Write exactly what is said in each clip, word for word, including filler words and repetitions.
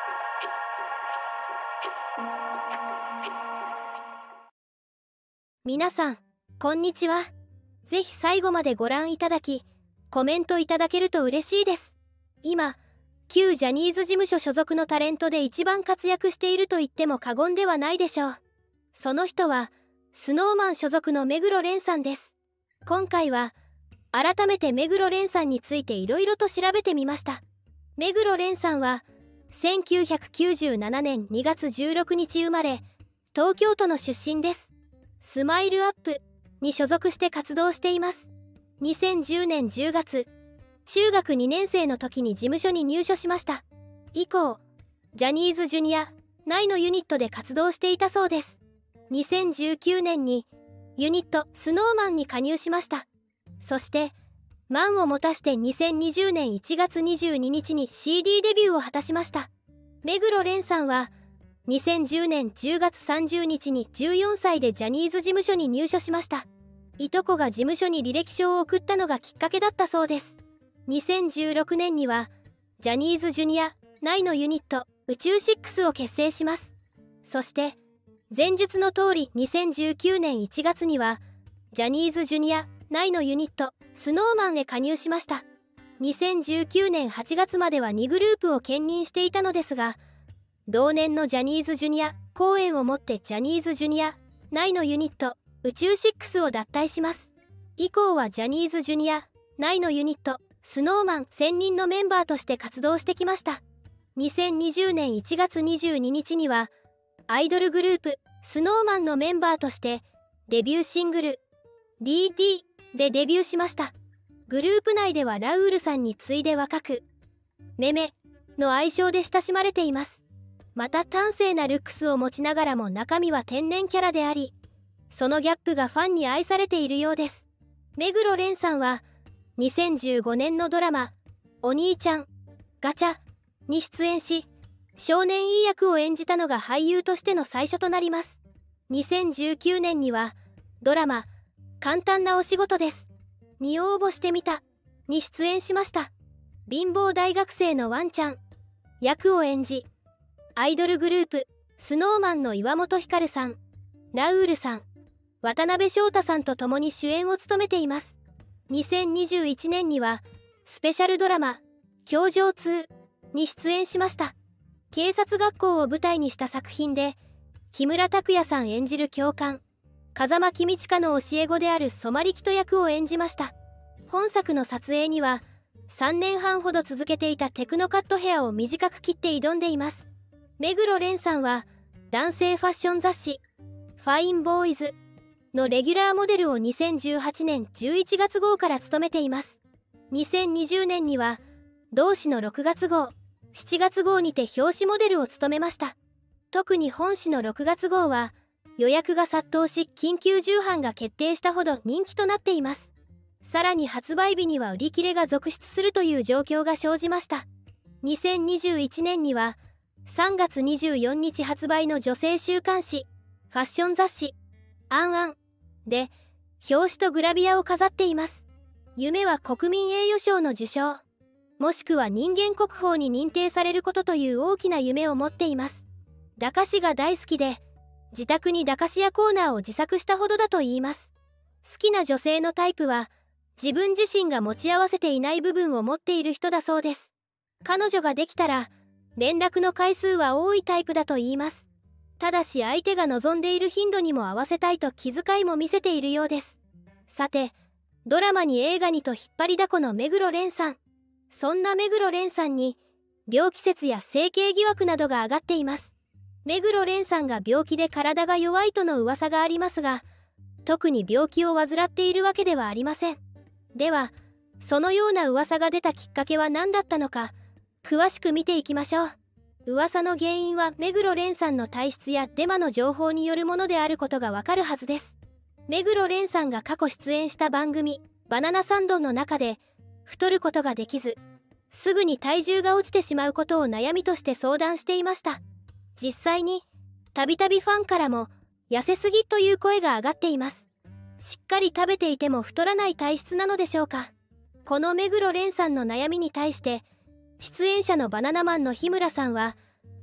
皆さん、こんにちは。ぜひ最後までご覧いただき、コメントいただけると嬉しいです。今、旧ジャニーズ事務所所属のタレントで一番活躍していると言っても過言ではないでしょう。その人は、スノーマン所属の目黒蓮さんです。今回は、改めて目黒蓮さんについていろいろと調べてみました。目黒蓮さんは、せんきゅうひゃくきゅうじゅうななねんにがつじゅうろくにち生まれ、東京都の出身です。スマイルアップに所属して活動しています。にせんじゅうねんじゅうがつ、中学にねんせいの時に事務所に入所しました。以降、ジャニーズジュニア内のユニットで活動していたそうです。にせんじゅうきゅうねんにユニットスノーマンに加入しました。そして、満を持たしてにせんにじゅうねんいちがつにじゅうににちに シーディー デビューを果たしました。目黒蓮さんは、にせんじゅうねんじゅうがつさんじゅうにちにじゅうよんさいでジャニーズ事務所に入所しました。いとこが事務所に履歴書を送ったのがきっかけだったそうです。にせんじゅうろくねんには、ジャニーズジュニア内のユニット宇宙シックスを結成します。そして、前述の通りにせんじゅうきゅうねんいちがつには、ジャニーズジュニア内のユニットスノーマンへ加入しました。にせんじゅうきゅうねんはちがつまではにグループを兼任していたのですが、同年のジャニーズジュニア公演をもってジャニーズジュニア内のユニット宇宙シックスを脱退します。以降はジャニーズジュニア内のユニットスノーマン専任のメンバーとして活動してきました。にせんにじゅうねんいちがつにじゅうににちにはアイドルグループスノーマンのメンバーとしてデビューシングル ディーティー でデビューしました。グループ内ではラウールさんに次いで若くメメの愛称で親しまれています。また端正なルックスを持ちながらも中身は天然キャラであり、そのギャップがファンに愛されているようです。目黒蓮さんはにせんじゅうごねんのドラマ「お兄ちゃんガチャ」に出演し、少年 E 役を演じたのが俳優としての最初となります。にせんじゅうきゅうねんにはドラマ「簡単なお仕事です」に応募してみたに出演しました。貧乏大学生のワンちゃん役を演じ、アイドルグループスノーマンの岩本照さん、ラウールさん、渡辺翔太さんと共に主演を務めています。にせんにじゅういちねんにはスペシャルドラマ「教場ツー」に出演しました。警察学校を舞台にした作品で、木村拓哉さん演じる教官風間公親の教え子であるソマリキト役を演じました。本作の撮影にはさんねんはんほど続けていたテクノカットヘアを短く切って挑んでいます。目黒蓮さんは男性ファッション雑誌「ファインボーイズ」のレギュラーモデルをにせんじゅうはちねんじゅういちがつ号から務めています。にせんにじゅうねんには同誌のろくがつ号、しちがつ号にて表紙モデルを務めました。特に本誌のろくがつ号は予約が殺到し緊急重版が決定したほど人気となっています。さらに発売日には売り切れが続出するという状況が生じました。にせんにじゅういちねんにはさんがつにじゅうよっか発売の女性週刊誌ファッション雑誌「アンアン」で表紙とグラビアを飾っています。夢は国民栄誉賞の受賞、もしくは人間国宝に認定されることという大きな夢を持っています。駄菓子が大好きで、自宅に駄菓子屋コーナーを自作したほどだといいます。好きな女性のタイプは自分自身が持ち合わせていない部分を持っている人だそうです。彼女ができたら連絡の回数は多いタイプだといいます。ただし相手が望んでいる頻度にも合わせたいと気遣いも見せているようです。さて、ドラマに映画にと引っ張りだこの目黒蓮さん。そんな目黒蓮さんに病気説や整形疑惑などが上がっています。目黒蓮さんが病気で体が弱いとの噂がありますが、特に病気を患っているわけではありません。では、そのような噂が出たきっかけは何だったのか、詳しく見ていきましょう。噂の原因は目黒蓮さんの体質やデマの情報によるものであることがわかるはずです。目黒蓮さんが過去出演した番組「バナナサンド」の中で太ることができず、すぐに体重が落ちてしまうことを悩みとして相談していました。実際にたびたびファンからも痩せすぎという声が上がっています。しっかり食べていても太らない体質なのでしょうか。この目黒蓮さんの悩みに対して出演者のバナナマンの日村さんは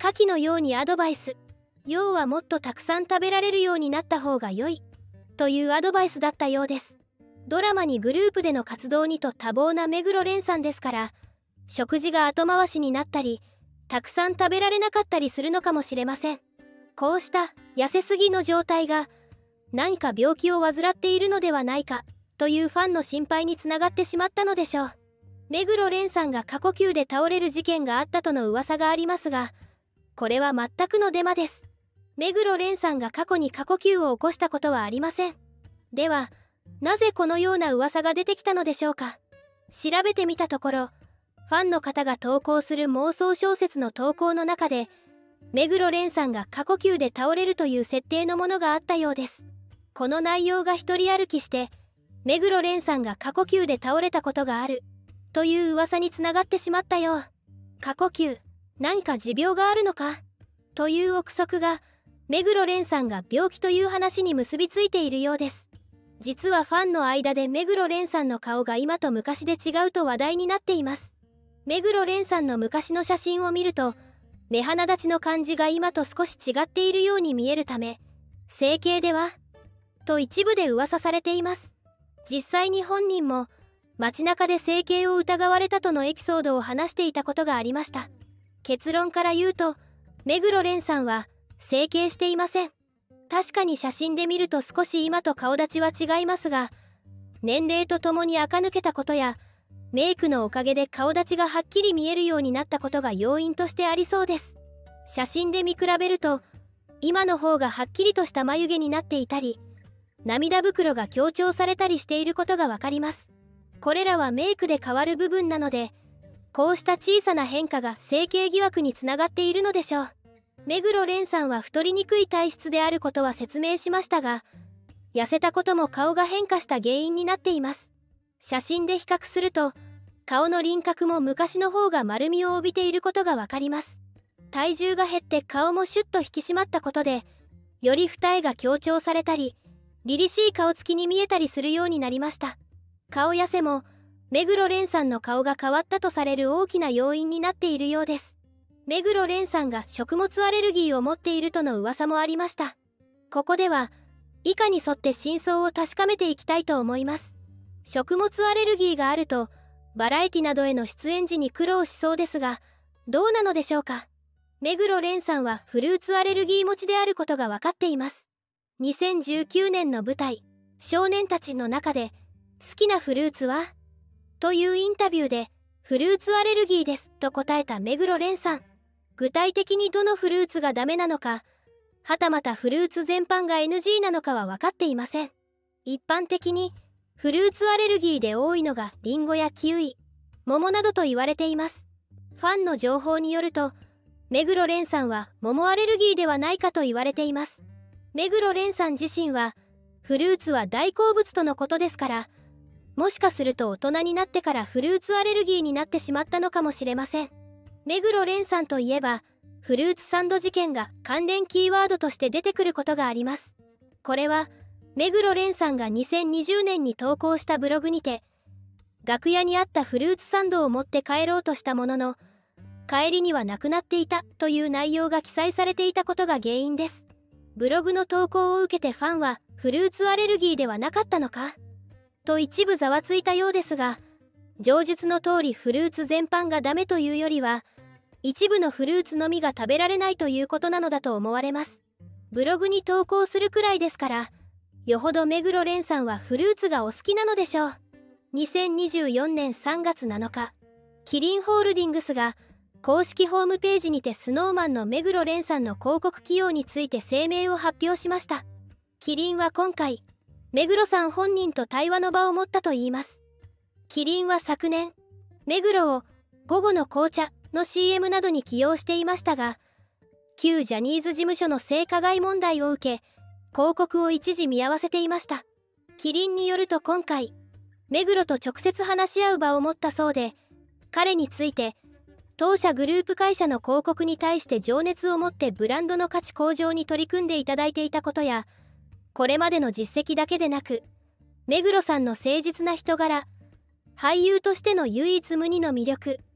下記のようにアドバイス。要はもっとたくさん食べられるようになった方が良いというアドバイスだったようです。ドラマにグループでの活動にと多忙な目黒蓮さんですから、食事が後回しになったりたくさん食べられなかったりするのかもしれません。こうした痩せすぎの状態が何か病気を患っているのではないかというファンの心配につながってしまったのでしょう。目黒蓮さんが過呼吸で倒れる事件があったとの噂がありますが、これは全くのデマです。目黒蓮さんが過去に過呼吸を起こしたことはありません。ではなぜこのような噂が出てきたのでしょうか。調べてみたところ、ファンの方が投稿する妄想小説の投稿の中で目黒蓮さんが過呼吸で倒れるという設定のものがあったようです。この内容が一人歩きして目黒蓮さんが過呼吸で倒れたことがあるという噂につながってしまったよう。過呼吸、何か持病があるのかという憶測が目黒蓮さんが病気という話に結びついているようです。実はファンの間で目黒蓮さんの顔が今と昔で違うと話題になっています。目黒蓮さんの昔の写真を見ると目鼻立ちの感じが今と少し違っているように見えるため、整形ではと一部で噂されています。実際に本人も街中で整形を疑われたとのエピソードを話していたことがありました。結論から言うと目黒蓮さんは整形していません。確かに写真で見ると少し今と顔立ちは違いますが、年齢とともに垢抜けたことやメイクのおかげで顔立ちがはっきり見えるようになったことが要因としてありそうです。写真で見比べると今の方がはっきりとした眉毛になっていたり、涙袋が強調されたりしていることがわかります。これらはメイクで変わる部分なので、こうした小さな変化が整形疑惑につながっているのでしょう。目黒蓮さんは太りにくい体質であることは説明しましたが、痩せたことも顔が変化した原因になっています。写真で比較すると顔の輪郭も昔の方が丸みを帯びていることがわかります。体重が減って顔もシュッと引き締まったことで、より二重が強調されたり凛々しい顔つきに見えたりするようになりました。顔痩せも目黒蓮さんの顔が変わったとされる大きな要因になっているようです。目黒蓮さんが食物アレルギーを持っているとの噂もありました。ここでは以下に沿って真相を確かめていきたいと思います。食物アレルギーがあるとバラエティなどへの出演時に苦労しそうですが、どうなのでしょうか。目黒蓮さんはフルーツアレルギー持ちであることが分かっています。にせんじゅうきゅうねんの舞台「少年たち」の中で「好きなフルーツは?」というインタビューで「フルーツアレルギーです」と答えた目黒蓮さん。具体的にどのフルーツがダメなのか、はたまたフルーツ全般が エヌジー なのかは分かっていません。一般的にフルーツアレルギーで多いのがリンゴやキウイ、桃などと言われています。ファンの情報によると目黒蓮さんは桃アレルギーではないかと言われています。目黒蓮さん自身はフルーツは大好物とのことですから、もしかすると大人になってからフルーツアレルギーになってしまったのかもしれません。目黒蓮さんといえばフルーツサンド事件が関連キーワードとして出てくることがあります。これは目黒蓮さんがにせんにじゅうねんに投稿したブログにて、楽屋にあったフルーツサンドを持って帰ろうとしたものの帰りにはなくなっていたという内容が記載されていたことが原因です。ブログの投稿を受けてファンはフルーツアレルギーではなかったのかと一部ざわついたようですが、上述の通りフルーツ全般がダメというよりは一部のフルーツのみが食べられないということなのだと思われます。ブログに投稿するくらいですから、よほど目黒蓮さんはフルーツがお好きなのでしょう。にせんにじゅうよねんさんがつなのか、キリンホールディングスが公式ホームページにてスノーマンの目黒蓮さんの広告起用について声明を発表しました。キリンは今回目黒さん本人と対話の場を持ったといいます。キリンは昨年目黒を午後の紅茶の シーエム などに起用していましたが、旧ジャニーズ事務所の性加害問題を受け広告を一時見合わせていました。キリンによると今回目黒と直接話し合う場を持ったそうで、彼について当社グループ会社の広告に対して情熱を持ってブランドの価値向上に取り組んでいただいていたことや、これまでの実績だけでなく目黒さんの誠実な人柄、俳優としての唯一無二の魅力、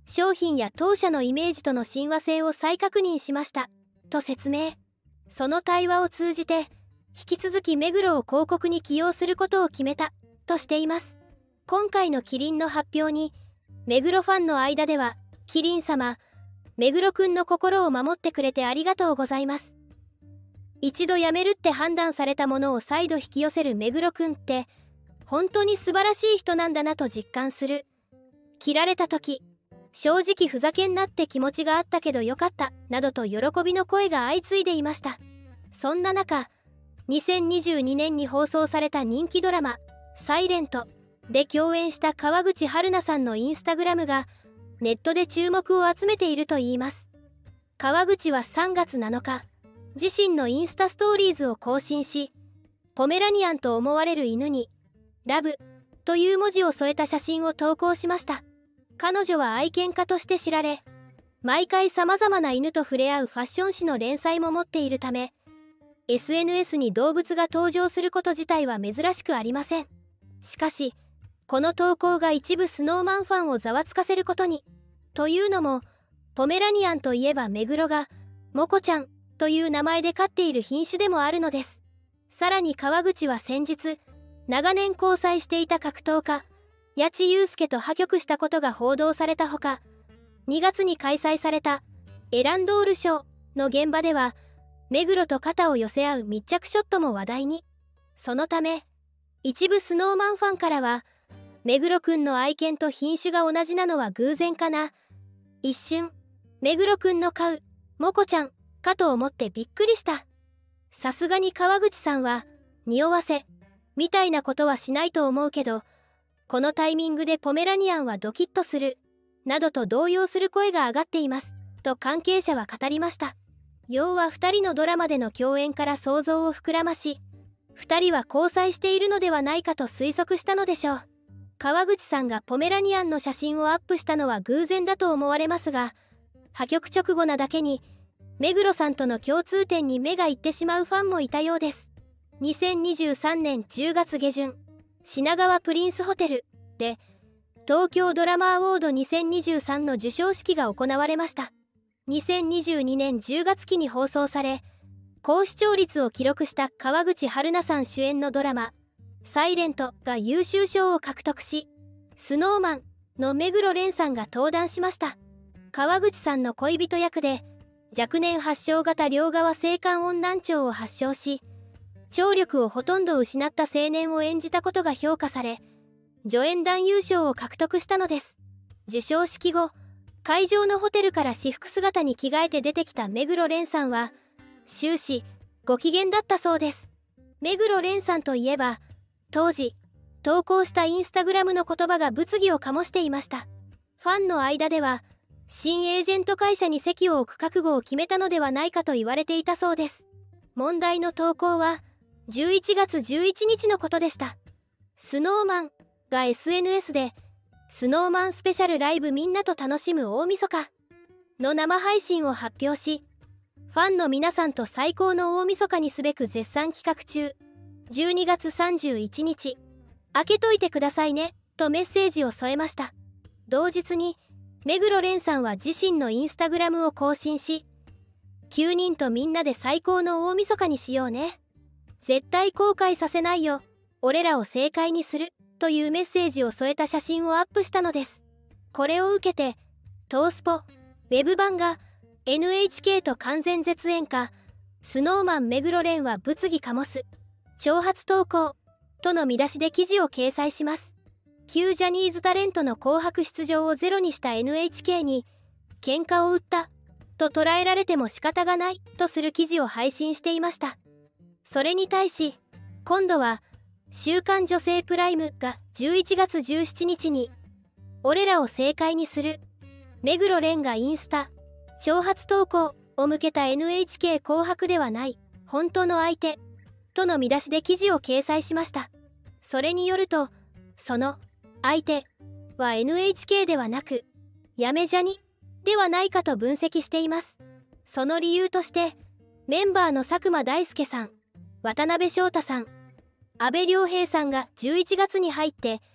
商品や当社のイメージとの親和性を再確認しましたと説明。その対話を通じて引き続き目黒を広告に起用することを決めたとしています。今回のキリンの発表に目黒ファンの間では、キリン様、目黒くんの心を守ってくれてありがとうございます、一度辞めるって判断されたものを再度引き寄せる目黒くんって本当に素晴らしい人なんだなと実感する。切られた時、正直ふざけんなって気持ちがあったけどよかったなどと喜びの声が相次いでいました。そんな中、にせんにじゅうにねんに放送された人気ドラマ「サイレント」で共演した川口春奈さんのインスタグラムがネットで注目を集めているといいます。川口はさんがつなのか、自身のインスタストーリーズを更新し、ポメラニアンと思われる犬にラブという文字を添えた写真を投稿しました。彼女は愛犬家として知られ、毎回さまざまな犬と触れ合うファッション誌の連載も持っているため、 エスエヌエス に動物が登場すること自体は珍しくありません。しかしこの投稿が一部スノーマンファンをざわつかせることに。というのも、ポメラニアンといえば目黒がモコちゃんという名前で飼っている品種でもあるのです。さらに川口は先日、長年交際していた格闘家谷地祐介と破局したことが報道されたほか、にがつに開催されたエランドール賞の現場では目黒と肩を寄せ合う密着ショットも話題に。そのため一部スノーマンファンからは、目黒くんの愛犬と品種が同じなのは偶然かな、一瞬目黒くんの飼うモコちゃんかと思ってびっくりした、さすがに川口さんは匂わせみたいなことはしないと思うけど、このタイミングでポメラニアンはドキッとするなどと動揺する声が上がっていますと関係者は語りました。要はふたりのドラマでの共演から想像を膨らまし、ふたりは交際しているのではないかと推測したのでしょう。川口さんがポメラニアンの写真をアップしたのは偶然だと思われますが、破局直後なだけに目黒さんとの共通点に目がいってしまうファンもいたようです。にせんにじゅうさんねんじゅうがつげじゅん、品川プリンスホテルで東京ドラマアワードにせんにじゅうさんの授賞式が行われました。にせんにじゅうにねんじゅうがつ期に放送され、高視聴率を記録した川口春奈さん主演のドラマサイレントが優秀賞を獲得し、スノーマンの目黒蓮さんが登壇しました。川口さんの恋人役で若年発症型両側性感温難聴を発症し、聴力をほとんど失った青年を演じたことが評価され、助演男優賞を獲得したのです。授賞式後、会場のホテルから私服姿に着替えて出てきた目黒蓮さんは終始ご機嫌だったそうです。目黒蓮さんといえば、当時投稿したインスタグラムの言葉が物議を醸していました。ファンの間では新エージェント会社に籍を置く覚悟を決めたのではないかと言われていたそうです。問題の投稿はじゅういちがつじゅういちにちのことでした。スノーマンが エスエヌエス でスノーマンスペシャルライブみんなと楽しむ大晦日の生配信を発表し、ファンの皆さんと最高の大晦日にすべく絶賛企画中、じゅうにがつさんじゅういちにち開けといてくださいねとメッセージを添えました。同日に目黒蓮さんは自身のインスタグラムを更新し、きゅうにんとみんなで最高の大晦日にしようね、絶対後悔させないよ、俺らを正解にするというメッセージを添えた写真をアップしたのです。これを受けて東スポウェブ版が エヌエイチケー と完全絶縁か、スノーマン目黒蓮は物議醸す挑発投稿との見出しで記事を掲載します。旧ジャニーズタレントの紅白出場をゼロにした エヌエイチケー に喧嘩を売ったと捉えられても仕方がないとする記事を配信していました。それに対し今度は週刊女性プライムがじゅういちがつじゅうしちにちに俺らを正解にする目黒蓮がインスタ挑発投稿を向けた エヌエイチケー 紅白ではない本当の相手との見出しで記事を掲載しました。それによると、その相手は エヌエイチケー ではなくやめジャニではないかと分析しています。その理由としてメンバーの佐久間大介さん、渡辺翔太さん、阿部亮平さんがじゅういちがつに入って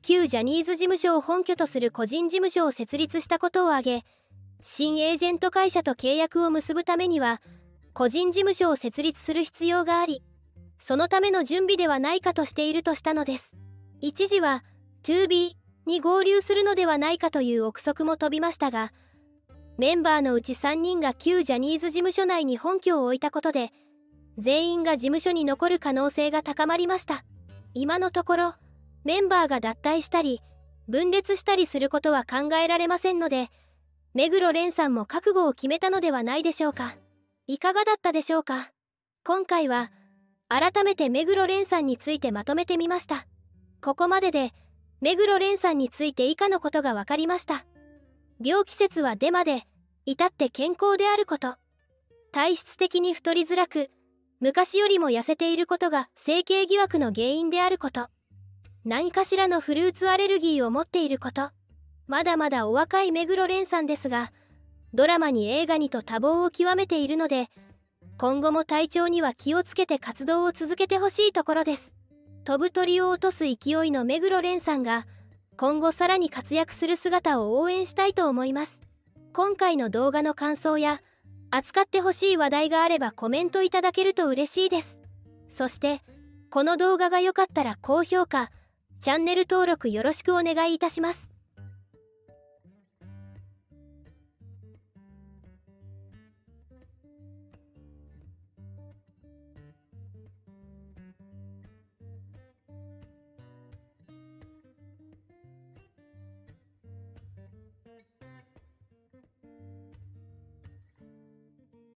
旧ジャニーズ事務所を本拠とする個人事務所を設立したことを挙げ、新エージェント会社と契約を結ぶためには個人事務所を設立する必要があり、そのための準備ではないかとしているとしたのです。一時は トゥービー に合流するのではないかという憶測も飛びましたが、メンバーのうちさんにんが旧ジャニーズ事務所内に本拠を置いたことで、全員が事務所に残る可能性が高まりました。今のところメンバーが脱退したり分裂したりすることは考えられませんので、目黒蓮さんも覚悟を決めたのではないでしょうか。いかがだったでしょうか。今回は改めて目黒蓮さんについてまとめてみました。ここまでで目黒蓮さんについて以下のことが分かりました。病気説はデマで、至って健康であること。体質的に太りづらく、昔よりも痩せていることが整形疑惑の原因であること。何かしらのフルーツアレルギーを持っていること。まだまだお若い目黒蓮さんですが、ドラマに映画にと多忙を極めているので、今後も体調には気をつけて活動を続けてほしいところです。飛ぶ鳥を落とす勢いの目黒蓮さんが、今後さらに活躍する姿を応援したいと思います。今回の動画の感想や扱ってほしい話題があればコメントいただけると嬉しいです。そしてこの動画が良かったら高評価、チャンネル登録よろしくお願いいたします。